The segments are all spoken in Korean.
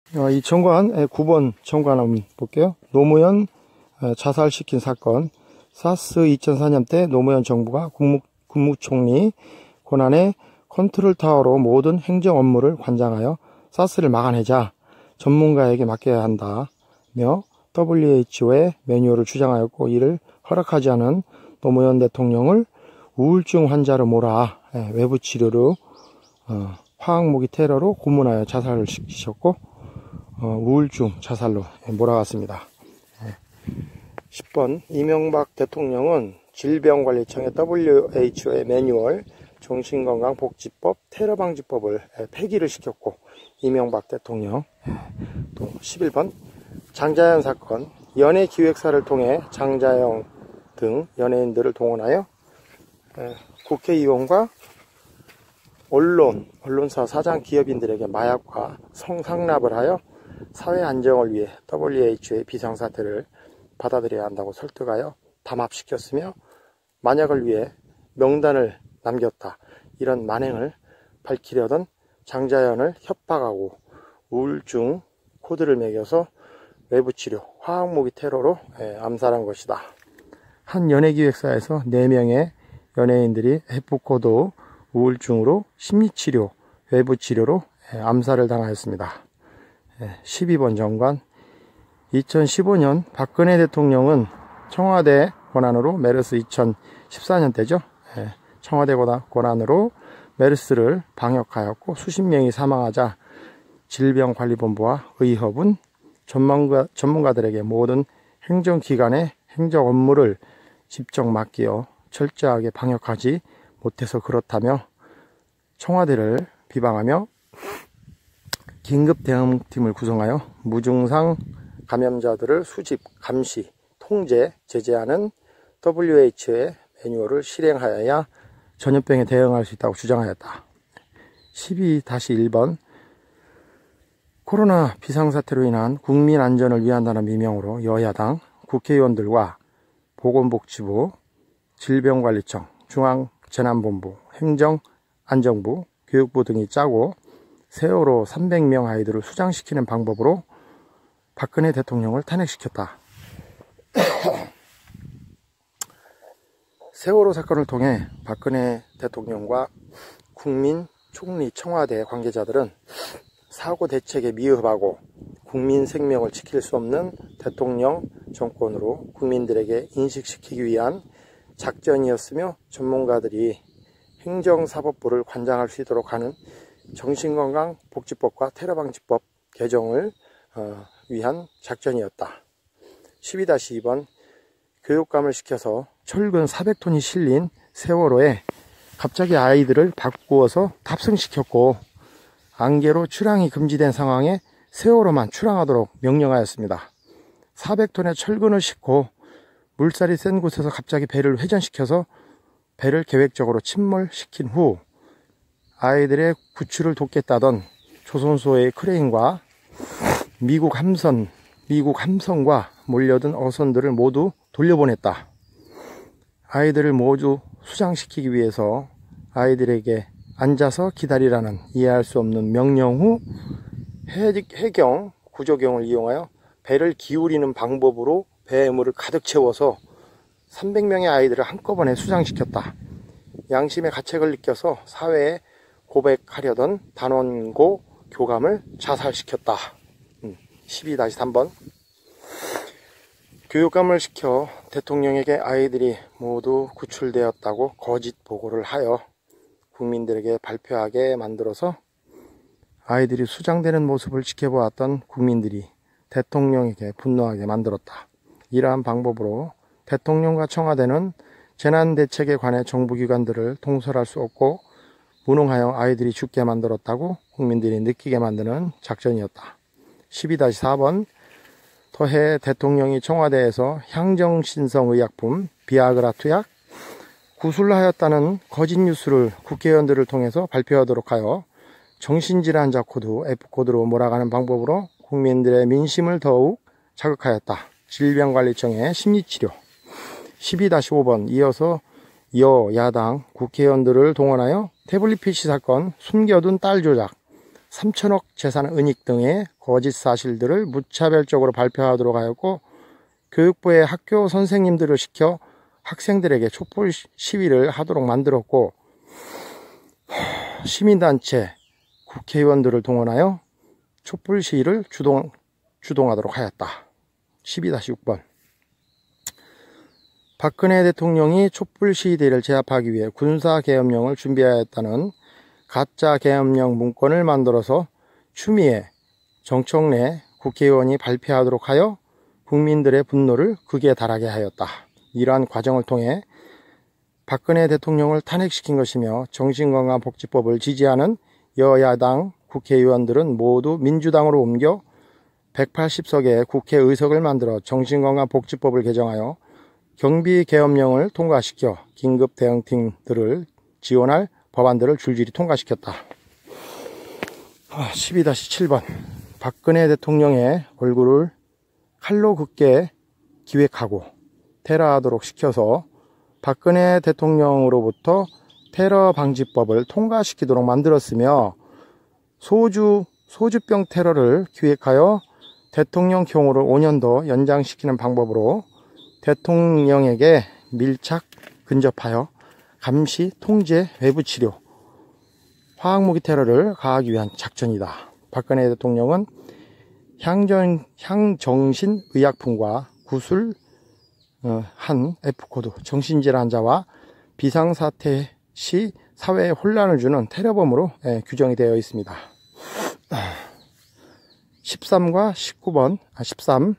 이 청관 9번 청관 한번 볼게요. 노무현 자살시킨 사건. 사스 2004년 때 노무현 정부가 국무총리 권한의 컨트롤타워로 모든 행정 업무를 관장하여 사스를 막아내자 전문가에게 맡겨야 한다며 WHO의 매뉴얼을 주장하였고, 이를 허락하지 않은 노무현 대통령을 우울증 환자로 몰아 외부 치료로 화학무기 테러로 고문하여 자살을 시키셨고, 우울증 자살로 몰아갔습니다. 10번 이명박 대통령은 질병관리청의 WHO의 매뉴얼 정신건강복지법 테러방지법을 폐기를 시켰고, 이명박 대통령. 또 11번 장자연 사건. 연예기획사를 통해 장자연 등 연예인들을 동원하여 국회의원과 언론사 사장 기업인들에게 마약과 성상납을 하여 사회 안정을 위해 WHO의 비상사태를 받아들여야 한다고 설득하여 담합시켰으며 만약을 위해 명단을 남겼다. 이런 만행을 밝히려던 장자연을 협박하고 우울증 코드를 매겨서 외부치료, 화학무기 테러로 암살한 것이다. 한 연예기획사에서 4명의 연예인들이 해프코드 우울증으로 심리치료, 외부치료로 암살을 당하였습니다. 12번 정관. 2015년 박근혜 대통령은 청와대 권한으로 메르스 2014년 때죠. 청와대 권한으로 메르스를 방역하였고 수십 명이 사망하자 질병관리본부와 의협은 전문가들에게 모든 행정기관의 행정 업무를 직접 맡기어 철저하게 방역하지 못해서 그렇다며 청와대를 비방하며 긴급대응팀을 구성하여 무증상 감염자들을 수집, 감시, 통제, 제재하는 WHO의 매뉴얼을 실행하여야 전염병에 대응할 수 있다고 주장하였다. 12-1번 코로나 비상사태로 인한 국민 안전을 위한다는 미명으로 여야당 국회의원들과 보건복지부, 질병관리청, 중앙재난본부, 행정안전부, 교육부 등이 짜고 세월호 300명 아이들을 수장시키는 방법으로 박근혜 대통령을 탄핵시켰다. 세월호 사건을 통해 박근혜 대통령과 국민, 총리, 청와대 관계자들은 사고 대책에 미흡하고 국민 생명을 지킬 수 없는 대통령 정권으로 국민들에게 인식시키기 위한 작전이었으며 전문가들이 행정사법부를 관장할 수 있도록 하는 정신건강복지법과 테러방지법 개정을 위한 작전이었다. 12-2번 교육감을 시켜서 철근 400톤이 실린 세월호에 갑자기 아이들을 바꾸어서 탑승시켰고 안개로 출항이 금지된 상황에 세월호만 출항하도록 명령하였습니다. 400톤의 철근을 싣고 물살이 센 곳에서 갑자기 배를 회전시켜서 배를 계획적으로 침몰시킨 후 아이들의 구출을 돕겠다던 조선소의 크레인과 미국 함선과 몰려든 어선들을 모두 돌려보냈다. 아이들을 모두 수장시키기 위해서 아이들에게 앉아서 기다리라는 이해할 수 없는 명령 후 해경 구조경을 이용하여 배를 기울이는 방법으로 배물을 가득 채워서 300명의 아이들을 한꺼번에 수장시켰다. 양심의 가책을 느껴서 사회에 고백하려던 단원고 교감을 자살시켰다. 12-3번 교육감을 시켜 대통령에게 아이들이 모두 구출되었다고 거짓 보고를 하여 국민들에게 발표하게 만들어서 아이들이 수장되는 모습을 지켜보았던 국민들이 대통령에게 분노하게 만들었다. 이러한 방법으로 대통령과 청와대는 재난대책에 관해 정부기관들을 통솔할 수 없고 무능하여 아이들이 죽게 만들었다고 국민들이 느끼게 만드는 작전이었다. 12-4번 더해 대통령이 청와대에서 향정신성의약품 비아그라 투약 구술하였다는 거짓 뉴스를 국회의원들을 통해서 발표하도록 하여 정신질환자 코드 F코드로 몰아가는 방법으로 국민들의 민심을 더욱 자극하였다. 질병관리청의 심리치료. 12-5번 이어서 여야당 국회의원들을 동원하여 태블릿 PC 사건 숨겨둔 딸 조작 3천억 재산 은닉 등의 거짓 사실들을 무차별적으로 발표하도록 하였고, 교육부의 학교 선생님들을 시켜 학생들에게 촛불 시위를 하도록 만들었고, 시민단체, 국회의원들을 동원하여 촛불 시위를 주동하도록 하였다. 12-6번. 박근혜 대통령이 촛불 시위대를 제압하기 위해 군사계엄령을 준비하였다는 가짜 계엄령 문건을 만들어서 추미애, 정청래 국회의원이 발표하도록 하여 국민들의 분노를 극에 달하게 하였다. 이러한 과정을 통해 박근혜 대통령을 탄핵시킨 것이며, 정신건강복지법을 지지하는 여야당 국회의원들은 모두 민주당으로 옮겨 180석의 국회의석을 만들어 정신건강복지법을 개정하여 경비계엄령을 통과시켜 긴급대응팀들을 지원할 법안들을 줄줄이 통과시켰다. 12-7번. 박근혜 대통령의 얼굴을 칼로 긋게 기획하고 테러하도록 시켜서 박근혜 대통령으로부터 테러 방지법을 통과시키도록 만들었으며, 소주병 테러를 기획하여 대통령형으로 5년 더 연장시키는 방법으로 대통령에게 밀착 근접하여 감시, 통제, 외부 치료, 화학무기 테러를 가하기 위한 작전이다. 박근혜 대통령은 향정신의약품과 구술 한 F코드, 정신질환 환자와 비상사태 시 사회에 혼란을 주는 테러범으로 규정이 되어 있습니다. 13과 19번, 13.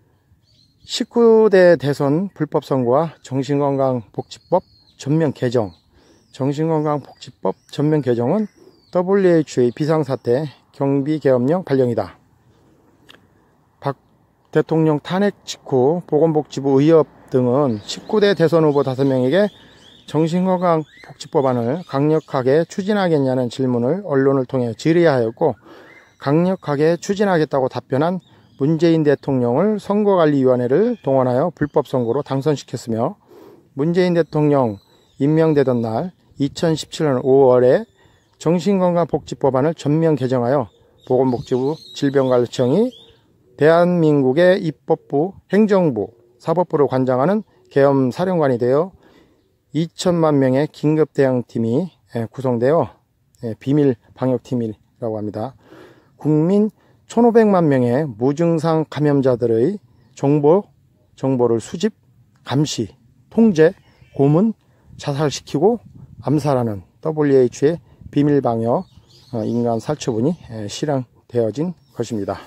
19대 대선 불법 선거와 정신건강복지법 전면 개정. 정신건강복지법 전면 개정은 WHO의 비상사태 경비계엄령 발령이다. 박 대통령 탄핵 직후 보건복지부 의협 등은 19대 대선 후보 5명에게 정신건강복지법안을 강력하게 추진하겠냐는 질문을 언론을 통해 질의하였고, 강력하게 추진하겠다고 답변한 문재인 대통령을 선거관리위원회를 동원하여 불법 선거로 당선시켰으며, 문재인 대통령 임명되던 날 2017년 5월에 정신건강복지법안을 전면 개정하여 보건복지부 질병관리청이 대한민국의 입법부, 행정부, 사법부를 관장하는 계엄사령관이 되어 2천만 명의 긴급대응팀이 구성되어 비밀방역팀이라고 합니다. 국민 1,500만 명의 무증상 감염자들의 정보를 수집, 감시, 통제, 고문, 자살시키고 암살하는 WHO의 비밀방역 인간 살처분이 실행되어진 것입니다.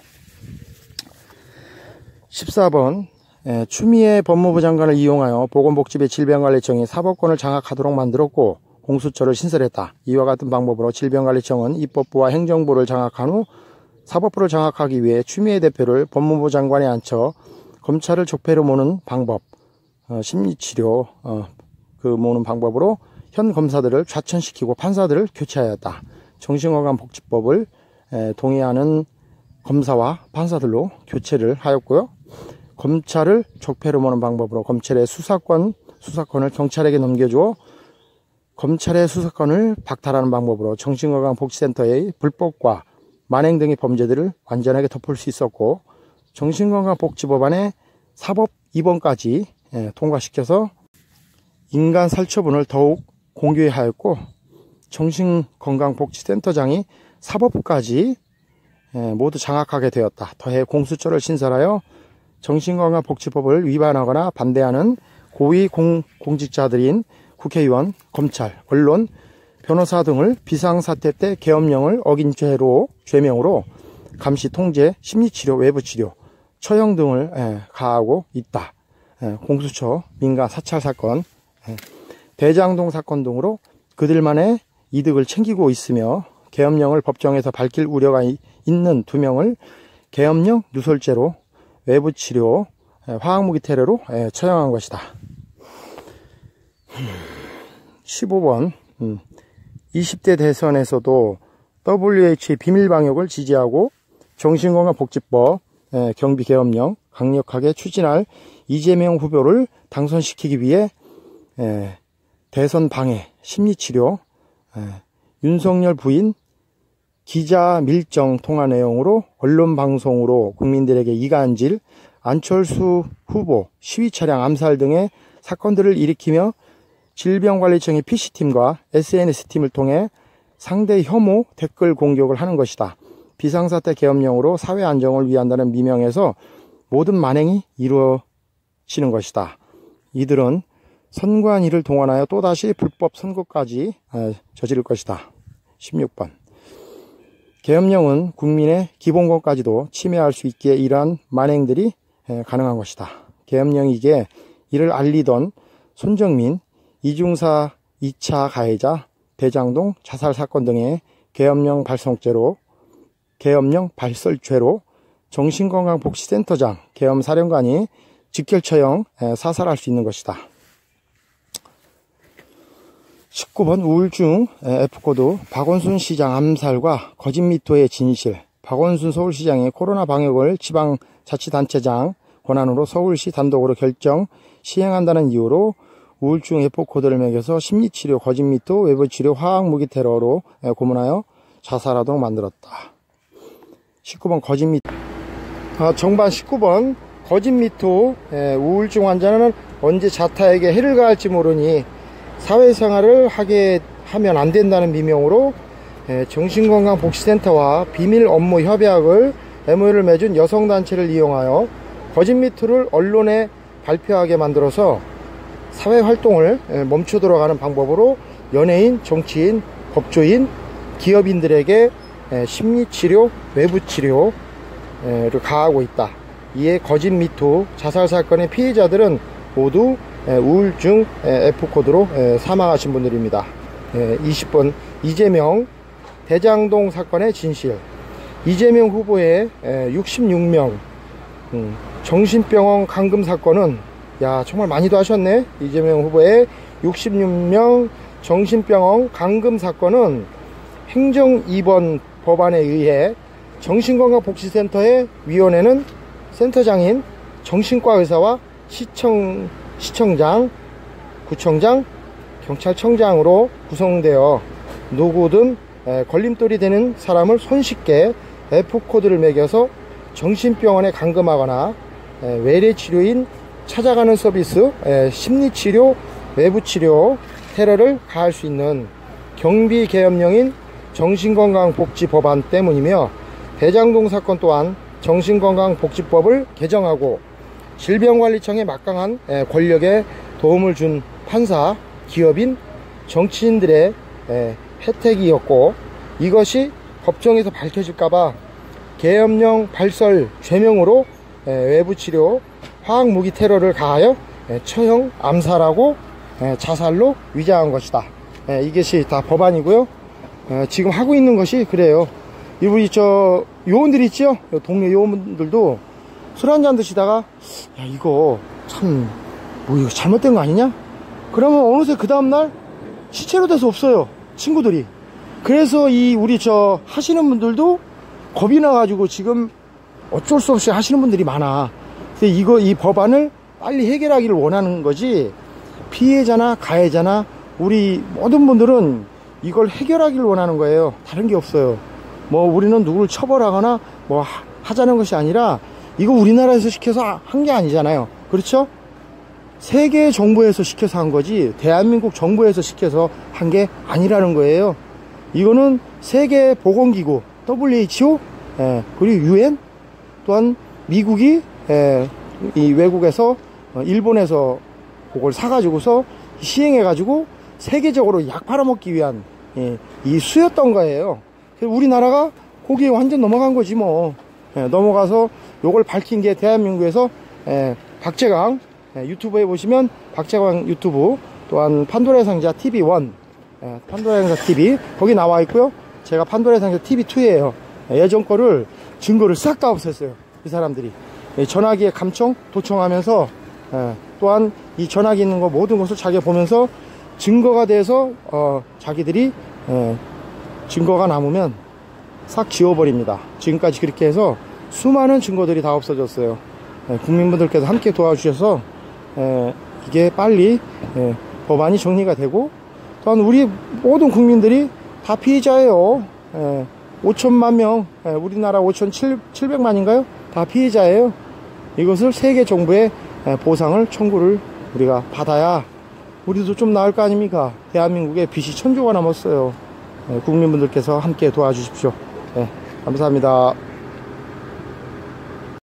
14번. 추미애 법무부 장관을 이용하여 보건복지부 질병관리청이 사법권을 장악하도록 만들었고 공수처를 신설했다. 이와 같은 방법으로 질병관리청은 입법부와 행정부를 장악한 후 사법부를 장악하기 위해 추미애 대표를 법무부 장관에 앉혀 검찰을 적폐로 모는 방법, 심리치료 모는 방법으로 현 검사들을 좌천시키고 판사들을 교체하였다. 정신건강복지법을 동의하는 검사와 판사들로 교체를 하였고요. 검찰을 적폐로 모는 방법으로 검찰의 수사권을 경찰에게 넘겨주어 검찰의 수사권을 박탈하는 방법으로 정신건강복지센터의 불법과 만행 등의 범죄들을 완전하게 덮을 수 있었고, 정신건강복지법안의 사법 2번까지 통과시켜서 인간 살처분을 더욱 공개하였고, 정신건강복지센터장이 사법부까지 모두 장악하게 되었다. 더해 공수처를 신설하여 정신건강복지법을 위반하거나 반대하는 고위 공직자들인 국회의원, 검찰, 언론, 변호사 등을 비상사태 때 계엄령을 어긴 죄명으로 감시, 통제, 심리치료, 외부치료, 처형 등을 가하고 있다. 공수처, 민간 사찰 사건, 대장동 사건 등으로 그들만의 이득을 챙기고 있으며, 계엄령을 법정에서 밝힐 우려가 있는 2명을 계엄령 누설죄로 외부치료, 화학무기 테러로 처형한 것이다. 15번. 20대 대선에서도 WHO의 비밀방역을 지지하고 정신건강복지법 경비계엄령 강력하게 추진할 이재명 후보를 당선시키기 위해 대선 방해, 심리치료, 윤석열 부인 기자 밀정 통화 내용으로 언론 방송으로 국민들에게 이간질, 안철수 후보 시위 차량 암살 등의 사건들을 일으키며 질병관리청의 PC팀과 SNS팀을 통해 상대 혐오 댓글 공격을 하는 것이다. 비상사태 계엄령으로 사회 안정을 위한다는 미명에서 모든 만행이 이루어지는 것이다. 이들은 선관위를 동원하여 또다시 불법 선거까지 저지를 것이다. 16번. 계엄령은 국민의 기본권까지도 침해할 수 있기에 이러한 만행들이 가능한 것이다. 계엄령이기에 이를 알리던 손정민, 이중사 2차 가해자, 대장동 자살 사건 등의 계엄령 발설죄로 정신건강복지센터장, 계엄사령관이 직결 처형 사살할 수 있는 것이다. 19번 우울증 F코드 박원순 시장 암살과 거짓미토의 진실. 박원순 서울시장이 코로나 방역을 지방자치단체장 권한으로 서울시 단독으로 결정 시행한다는 이유로 우울증 F코드를 매겨서 심리치료, 거짓미토, 외부치료, 화학무기 테러로 고문하여 자살하도록 만들었다. 19번 거짓미토. 정반 19번 거짓미토. 우울증 환자는 언제 자타에게 해를 가할지 모르니 사회생활을 하면 안 된다는 미명으로 정신건강복지센터와 비밀 업무 협약을 MOU를 맺은 여성단체를 이용하여 거짓미토를 언론에 발표하게 만들어서 사회활동을 멈추도록 하는 방법으로 연예인, 정치인, 법조인, 기업인들에게 심리치료, 외부치료를 가하고 있다. 이에 거짓미토 자살사건의 피해자들은 모두 우울증 F코드로 사망하신 분들입니다. 20번 이재명 대장동 사건의 진실. 이재명 후보의 66명 정신병원 감금 사건은 정말 많이도 하셨네. 이재명 후보의 66명 정신병원 감금 사건은 행정 2번 법안에 의해 정신건강복지센터의 위원회는 센터장인 정신과 의사와 시청장, 구청장, 경찰청장으로 구성되어 누구든 걸림돌이 되는 사람을 손쉽게 F코드를 매겨서 정신병원에 감금하거나 외래치료인 찾아가는 서비스, 심리치료, 외부치료, 테러를 가할 수 있는 경비계엄령인 정신건강복지법안 때문이며 대장동 사건 또한 정신건강복지법을 개정하고 질병관리청의 막강한 권력에 도움을 준 판사, 기업인, 정치인들의 혜택이었고 이것이 법정에서 밝혀질까봐 계엄령 발설 죄명으로 외부치료, 화학무기 테러를 가하여 처형, 암살하고 자살로 위장한 것이다. 이것이 다 법안이고요. 지금 하고 있는 것이 그래요. 우리 요원들 있죠? 동네 요원들도 술 한잔 드시다가 이거 참 이거 잘못된 거 아니냐? 그러면 어느새 그 다음날 시체로 돼서 없어요, 친구들이. 그래서 우리 하시는 분들도 겁이 나가지고 지금 어쩔 수 없이 하시는 분들이 많아. 그래서 이 법안을 빨리 해결하기를 원하는 거지, 피해자나 가해자나 우리 모든 분들은 이걸 해결하기를 원하는 거예요. 다른 게 없어요. 우리는 누구를 처벌하거나 하자는 것이 아니라 이거 우리나라에서 시켜서 한 게 아니잖아요. 그렇죠? 세계 정부에서 시켜서 한 거지 대한민국 정부에서 시켜서 한 게 아니라는 거예요. 이거는 세계보건기구 WHO 그리고 UN 또한 미국이 이 외국에서 일본에서 그걸 사가지고서 시행해가지고 세계적으로 약 팔아먹기 위한 이 수였던 거예요. 우리나라가 거기에 완전 넘어간 거지 넘어가서 요걸 밝힌 게 대한민국에서 박재강 유튜브에 보시면 박재강 유튜브, 또한 판도라의 상자 TV1, 판도라의 상자 TV 거기 나와 있고요. 제가 판도라의 상자 TV2예요. 예전 거를 증거를 싹 다 없앴어요. 이 사람들이 전화기에 감청 도청하면서 또한 이 전화기 있는 거 모든 것을 자기가 보면서 증거가 돼서 자기들이 증거가 남으면 싹 지워버립니다. 지금까지 그렇게 해서 수많은 증거들이 다 없어졌어요. 국민분들께서 함께 도와주셔서 이게 빨리 법안이 정리가 되고, 또한 우리 모든 국민들이 다 피해자예요. 5천만 명, 우리나라 5,700만인가요? 다 피해자예요. 이것을 세계 정부의 보상을 청구를 우리가 받아야 우리도 좀 나을 거 아닙니까? 대한민국에 빚이 1,000조가 넘었어요. 국민분들께서 함께 도와주십시오. 감사합니다.